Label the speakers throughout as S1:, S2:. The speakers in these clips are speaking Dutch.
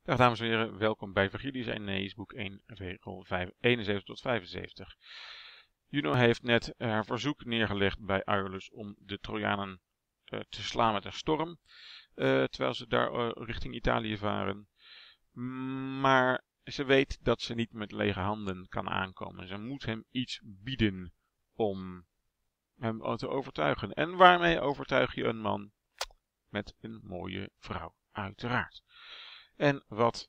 S1: Dag dames en heren, welkom bij Virgilius Aeneis, boek 1, regel 71 tot 75. Juno heeft net haar verzoek neergelegd bij Aeolus om de Trojanen te slaan met een storm, terwijl ze daar richting Italië varen. Maar ze weet dat ze niet met lege handen kan aankomen. Ze moet hem iets bieden om hem te overtuigen. En waarmee overtuig je een man? Met een mooie vrouw, uiteraard. En wat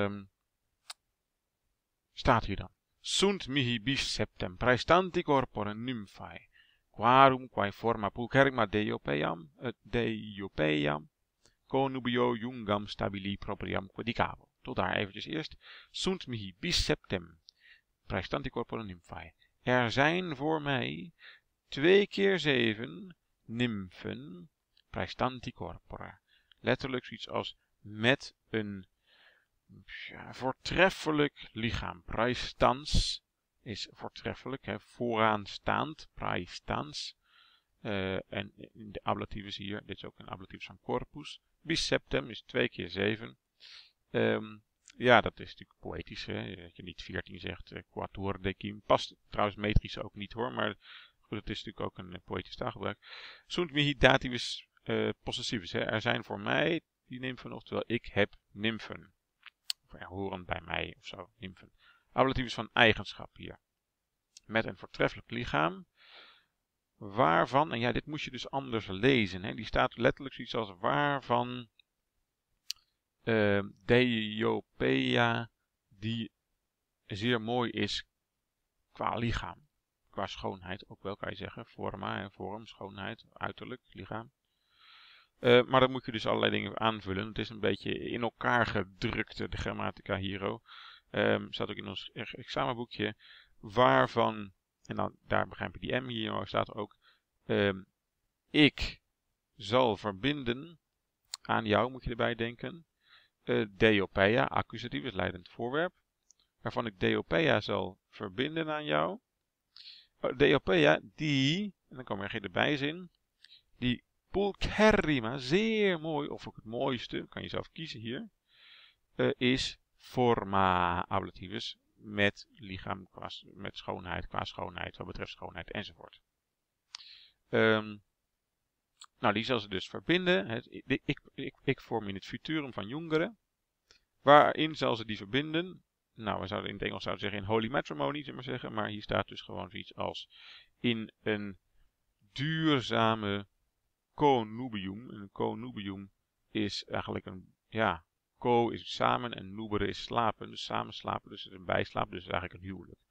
S1: staat hier dan? Sunt mihi bis septem praestanti corpore nymphae, quarum quae forma pulcherrima Deiopeam, conubio jungam stabili propriam quedicavo. Tot daar eventjes eerst. Sunt mihi bis septem praestanti corpore nymphae. Er zijn voor mij 2 keer 7 nymfen praestanti corpore. Letterlijk zoiets als met een voortreffelijk lichaam. Praestans is voortreffelijk, vooraanstaand. Praestans. En in de ablativus hier, dit is ook een ablativus van corpus. Bis septem is 2 keer 7. Ja, dat is natuurlijk poëtisch. Dat je niet 14 zegt, quatuor decim. Past trouwens metrisch ook niet hoor, maar goed, het is natuurlijk ook een poëtisch taalgebruik. Sunt mihi dativus possessivus. Er zijn voor mij die nymfen, oftewel ik heb nymfen. Of horen bij mij of zo, nymfen. Ablativus van eigenschap hier. Met een voortreffelijk lichaam. Waarvan, en ja, dit moest je dus anders lezen. Die staat letterlijk zoiets als waarvan Deiopeia, die zeer mooi is qua lichaam. Qua schoonheid ook wel, kan je zeggen. Forma en vorm, schoonheid, uiterlijk, lichaam. Maar dan moet je dus allerlei dingen aanvullen. Het is een beetje in elkaar gedrukt, de grammatica hier. Staat ook in ons examenboekje. Waarvan, en dan, daar begrijp ik die M hier, staat ook. Ik zal verbinden aan jou, moet je erbij denken. Deiopeia, accusatief is leidend voorwerp. Waarvan ik Deiopeia zal verbinden aan jou. Deiopeia, die, en dan komen er geen bijzin. Die pulcherrima, zeer mooi, of ook het mooiste, kan je zelf kiezen hier, is forma ablativus, met lichaam, met schoonheid, qua schoonheid, wat betreft schoonheid, enzovoort. Nou, die zal ze dus verbinden. Ik vorm in het futurum van Jongeren. Waarin zal ze die verbinden? Nou, we zouden in het Engels zeggen in holy matrimony, zeg maar zeggen, maar hier staat dus gewoon zoiets als in een duurzame connubium. Een connubium is eigenlijk een, ja, co is samen en nubere is slapen. Dus samen slapen, dus een bijslaap, dus eigenlijk een huwelijk.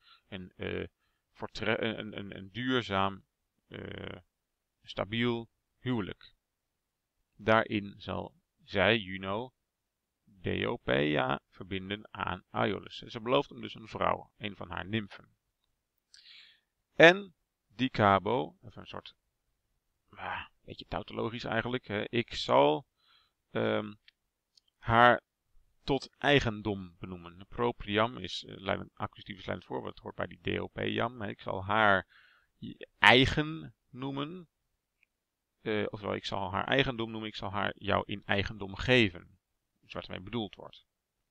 S1: Een duurzaam, stabiel huwelijk. Daarin zal zij, Juno, Deiopeia verbinden aan Aeolus. Ze belooft hem dus een vrouw, een van haar nymfen. En dicabo, even een soort beetje tautologisch eigenlijk. Ik zal haar tot eigendom benoemen. Propriam is accusatief leidend voorwoord. Het hoort bij die Deiopeam. Ik zal haar eigen noemen. Oftewel, ik zal haar eigendom noemen. Ik zal haar jou in eigendom geven. Dus wat ermee bedoeld wordt.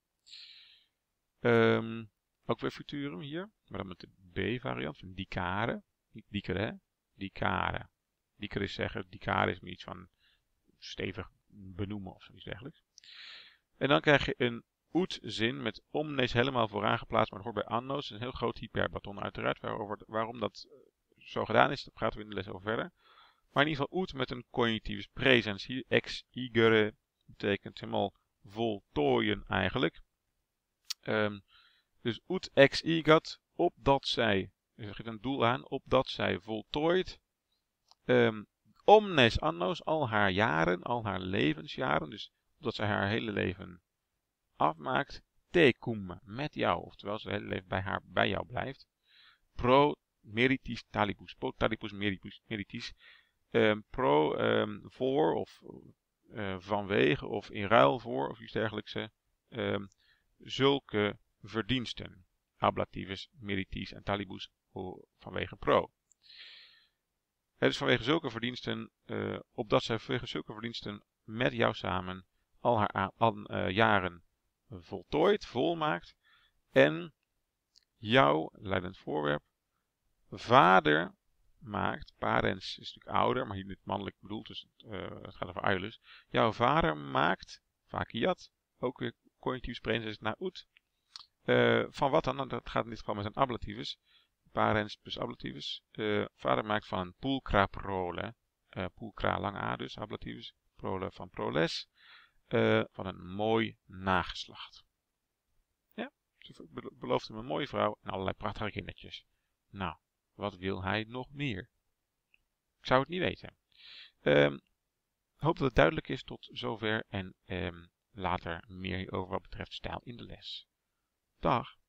S1: Ook weer futurum hier. Maar dan met de B-variant van dicare. Niet dicere, dicare. Dicere is zeggen, dicare is iets van stevig benoemen of zoiets dergelijks. En dan krijg je een oet-zin met omnes helemaal vooraan geplaatst, maar het hoort bij annos. Dat is een heel groot hyperbaton uiteraard. Waarom dat zo gedaan is, daar praten we in de les over verder. Maar in ieder geval oet met een cognitieve presens. Hier ex igere betekent helemaal voltooien eigenlijk. Dus oet ex igat, opdat zij, er geeft een doel aan, opdat zij voltooit. Omnes annos, al haar jaren, al haar levensjaren, dus opdat zij haar hele leven afmaakt, tecum, met jou, oftewel ze hele leven bij jou blijft. Pro meritis talibus, talibus meritis, voor of vanwege of in ruil voor of iets dergelijks, zulke verdiensten. Ablativus meritis en talibus vanwege pro. Dus vanwege zulke verdiensten, opdat zij vanwege zulke verdiensten met jou samen al haar jaren voltooit, volmaakt. En jouw leidend voorwerp, vader maakt, parens is natuurlijk ouder, maar hier niet mannelijk bedoeld, dus het gaat over Aeolus. Jouw vader maakt, vakiat, ook weer cognitief spreken, naut. Van wat dan? Nou, dat gaat in dit geval met een ablativus. Parens plus ablativus. Vader maakt van een pulcra prole. Pulcra lange a dus, ablativus. Prole van proles. Van een mooi nageslacht. Ja, ze belooft hem een mooie vrouw en allerlei prachtige kindertjes. Nou, wat wil hij nog meer? Ik zou het niet weten. Ik hoop dat het duidelijk is tot zover en later meer over wat betreft stijl in de les. Dag!